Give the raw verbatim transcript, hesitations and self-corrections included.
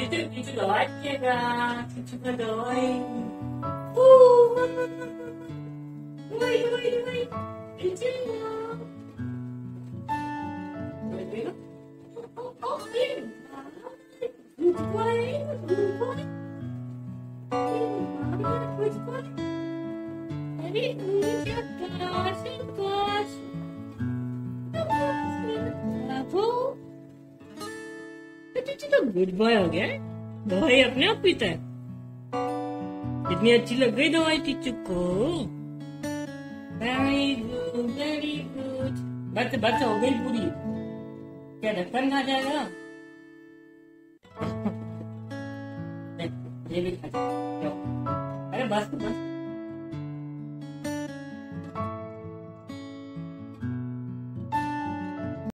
Teacher teacher दवाई पिएगा, teacher का दवाई। दवाई दवाई दवाई teacher good boy, good boy. Good boy. Very good, gosh, gosh. Bravo. तो गुड बॉय हो गया। दवाई अपने आप पीता है। कितनी अच्छी लग गई दवाई टीचर को। Very good, very good. बस बस हो गई पूरी। क्या ढक्कन खा जाएगा? ये भी खा जाएगा। अरे बस बस।